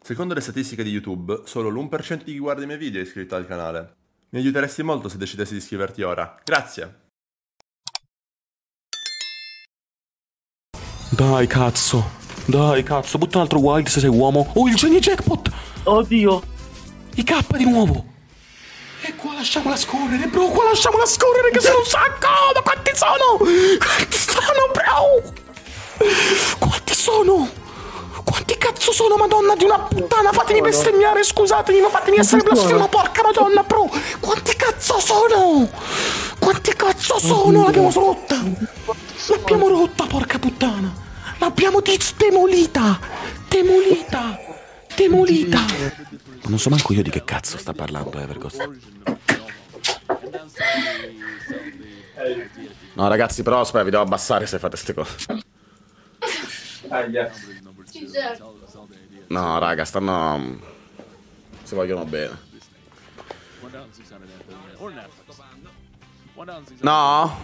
Secondo le statistiche di YouTube, solo l'1% di chi guarda i miei video è iscritto al canale. Mi aiuteresti molto se decidessi di iscriverti ora. Grazie! Dai cazzo, butta un altro wild se sei uomo. Oh, il genio jackpot! Oddio! I K di nuovo! E qua lasciamola scorrere, bro, che sono un sacco! Ma quanti sono? Quanti sono, bro? Quanti sono? Quanti cazzo sono, madonna di una puttana? Fatemi bestemmiare, scusatemi, ma fatemi essere blasfemo, porca madonna, bro! Quanti cazzo sono? Quanti cazzo sono? L'abbiamo rotta! L'abbiamo rotta, porca puttana! L'abbiamo demolita! Ma non so manco io di che cazzo sta parlando, Everghost. No, ragazzi, però, aspetta, vi devo abbassare se fate ste cose. No, raga, stanno... si vogliono bene. No?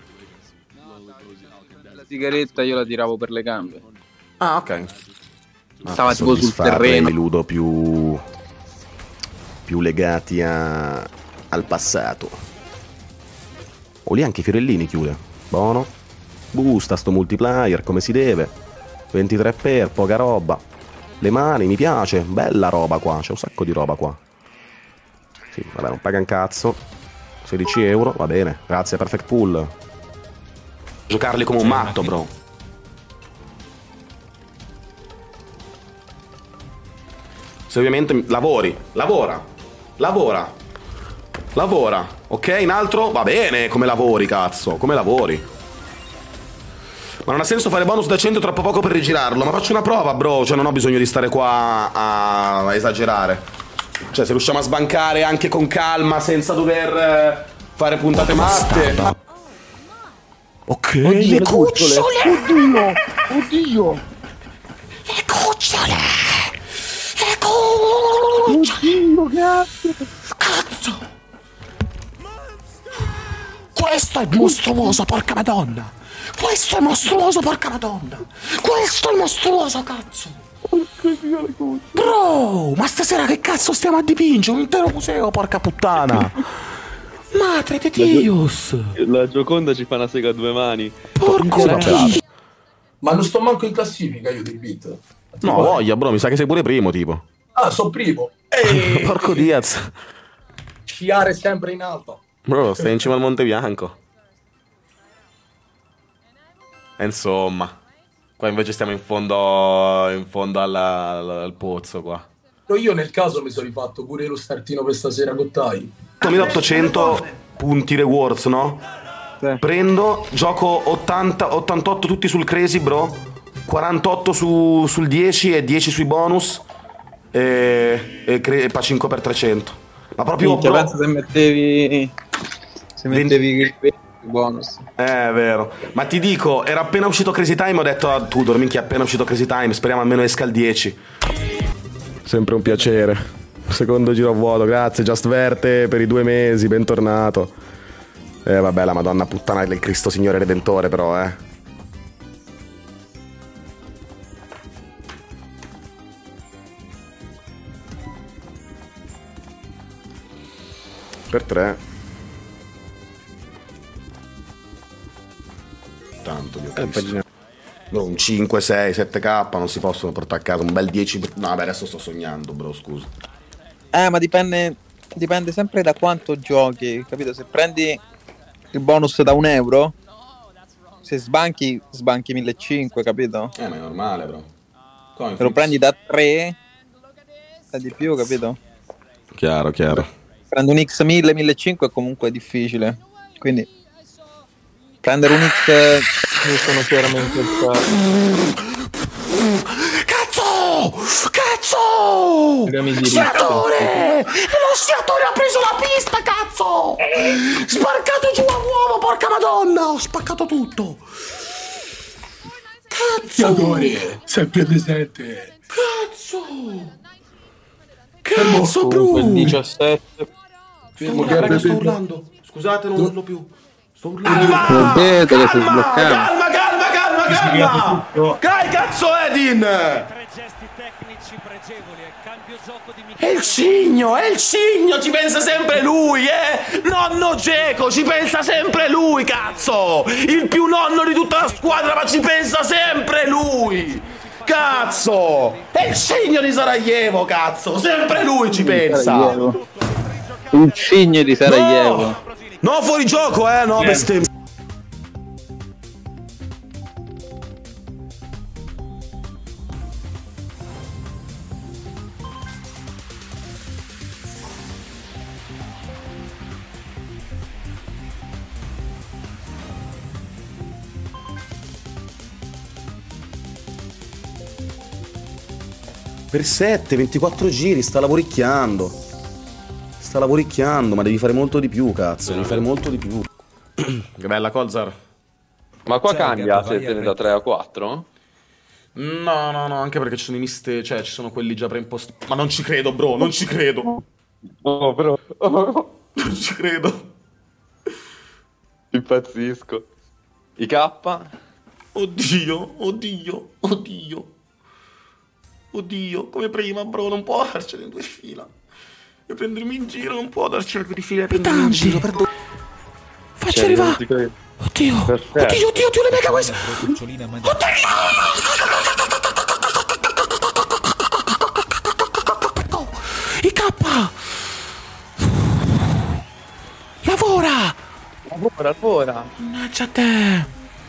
La sigaretta io la tiravo per le gambe. Ah, ok. Stava tipo sul terreno. Mi ludo più legati al passato. O lì anche Fiorellini chiude. Buono. Busta sto multiplayer come si deve. 23 per, poca roba. Le mani, mi piace. Bella roba qua, c'è un sacco di roba qua. Sì, vabbè, non paga un cazzo. 16 euro, va bene. Grazie, perfect pool. Giocarli come un matto, bro. Se ovviamente lavora, ok? In altro, va bene, come lavori, cazzo, come lavori. Ma non ha senso fare bonus da 100, è troppo poco per rigirarlo. Ma faccio una prova, bro, cioè non ho bisogno di stare qua a esagerare. Cioè, se riusciamo a sbancare anche con calma, senza dover fare puntate matte. Ok, Oddio, le cucciole! Oddio! Le cucciole! Oddio, cazzo! Cazzo! Questo è mostruoso, porca madonna! Questo è mostruoso, porca madonna! Questo è mostruoso, cazzo! Bro, ma stasera che cazzo stiamo a dipingere? Un intero museo, porca puttana! Madre di Dios! La Gioconda ci fa una sega a due mani. Porco Dio! Ma non sto manco in classifica io di beat. No, voglia, bro, mi sa che sei pure primo, tipo. Ah, sono primo. Porco Diaz. Sciare sempre in alto. Bro, stai in cima al Monte Bianco. E insomma, qua invece stiamo in fondo al pozzo qua. Io nel caso mi sono rifatto pure lo startino per stasera con Tai. 2800 punti rewards, no? Sì. Prendo, gioco 80, 88 tutti sul crazy, bro. 48 sul 10 e 10 sui bonus. E pa 5 per 300. Ma proprio, Minchia, bro, penso se mettevi il bonus. è vero. Ma ti dico, era appena uscito Crazy Time, ho detto a Tudor, minchia, appena uscito Crazy Time, speriamo almeno esca il 10. Sempre un piacere. Secondo giro a vuoto, grazie Just Verte per i 2 mesi, bentornato. Vabbè, la Madonna puttana del Cristo Signore Redentore, però, Per 3. Tanto, mio Cristo. No, un 5, 6, 7k non si possono portare a casa. Un bel 10. No, vabbè, adesso sto sognando, bro, scusa. Ma dipende sempre da quanto giochi, capito? Se prendi il bonus da 1 euro, se sbanchi 1500, capito? Ma è normale, bro. Come Se lo prendi da 3, è di più, capito? Chiaro, chiaro. Prendo un X 1000, 1500 è comunque difficile. Quindi prendere un X io sono chiaramente il Cazzo! sciatore! Lo sciatore ha preso la pista, cazzo! Sbarcato giù a uomo, porca madonna! Ho spaccato tutto! Cazzo! Sciatore, sempre presente. Cazzo! Cazzo, bro! 17. Sto urlando. Scusate, non urlo più. Sto urlando. Non vedo che si sbloccava. Calma! Che cazzo, Edin? È il Cigno, ci pensa sempre lui, Nonno Geco, ci pensa sempre lui, cazzo! Il più nonno di tutta la squadra, ma ci pensa sempre lui! Cazzo! È il Cigno di Sarajevo, cazzo! Sempre lui ci pensa! Il Cigno di Sarajevo. No, no, fuori gioco, no, bestemmia. Per 7, 24 giri, sta lavoricchiando. Sta lavoricchiando, ma devi fare molto di più, cazzo. Devi fare molto di più. Che bella Colzar. Ma qua cambia se te ne da 3 a 4? No, anche perché ci sono i miste, cioè ci sono quelli già preimpostati. Ma non ci credo, bro, non ci credo. Oh, bro. Non ci credo. Impazzisco. I K? Oddio. Oddio, come prima, bro, non può darcene 2 fila. E prendermi in giro, non può darcene 2 fila e prendermi in giro, perdono. Facci arrivare. Oddio, le mega queste. I K. Lavora. Mannaggia te.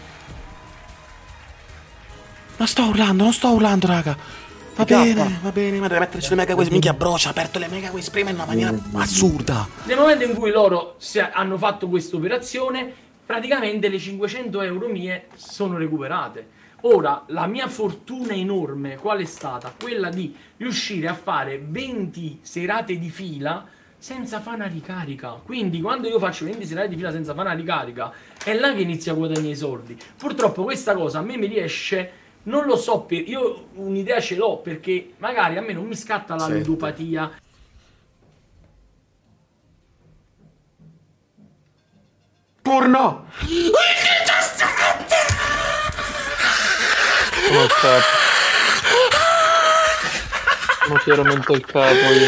Non sto urlando, raga. Va bene, ma deve metterci le mega queste. Minchia, bro, ci ha aperto le mega queste prima in una maniera assurda. Nel momento in cui loro hanno fatto questa operazione, praticamente le 500 euro mie sono recuperate. Ora, la mia fortuna enorme qual è stata? Quella di riuscire a fare 20 serate di fila senza fare una ricarica. Quindi quando io faccio 20 serate di fila senza fare una ricarica, è là che inizio a guadagnare i soldi. Purtroppo questa cosa a me mi riesce... Non lo so, io un'idea ce l'ho, perché magari a me non mi scatta la ludopatia. Porno! Non si era mente il capo io.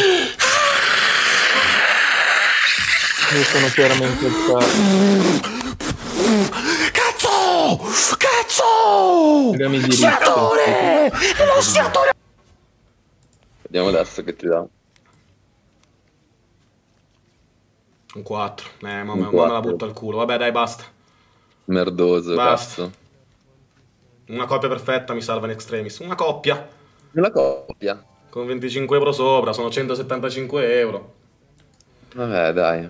Io sono chiaramente il capo. Cazzo! Sciatore! Lo sciatore! Vediamo adesso che ti dà. Un 4. Ma me la butto al culo. Vabbè, dai, basta. Merdoso, Basta. cazzo. Una coppia perfetta mi salva in extremis. Una coppia. Una coppia. Con 25 euro sopra, sono 175 euro. Vabbè, dai.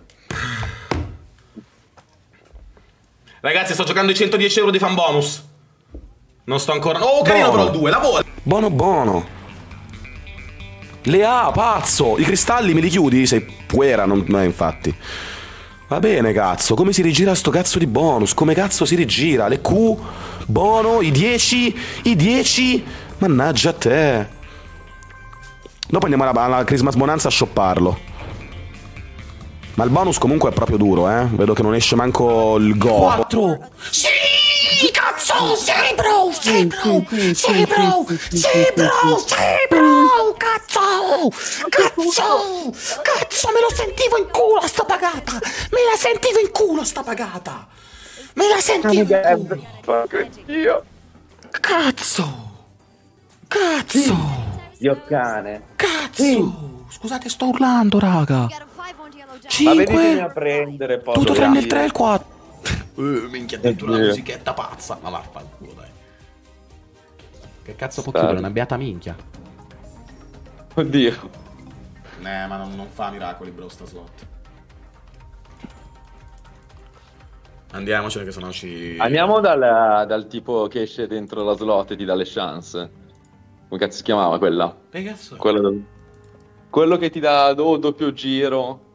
Ragazzi, sto giocando i 110 euro di fan bonus. Non sto ancora... Oh, carino però il 2, lavora. Buono. Le A, pazzo. I cristalli me li chiudi? Sei puera, non infatti. Va bene, cazzo. Come si rigira sto cazzo di bonus? Come cazzo si rigira? Le Q, bono, i 10. Mannaggia a te. Dopo andiamo alla Christmas Bonanza a shopparlo. Ma il bonus comunque è proprio duro, Vedo che non esce manco il go. 4. Sì, cazzo, sei bro, cazzo, me lo sentivo in culo sta pagata, me la sentivo in culo. Cazzo, Io cane. cazzo, scusate, sto urlando, raga. Ma venitemi 5, a prendere poi. tutto tranne il 3 e il 4. Minchia, addirittura una musichetta pazza. Ma vaffanculo, dai. Che cazzo può chiudere una beata minchia? Oddio. Ma non fa miracoli, bro, sta slot. Andiamocene che sennò ci... Andiamo dal tipo che esce dentro la slot e ti dà le chance. Come cazzo si chiamava quella? Che cazzo? Quello che ti dà doppio giro.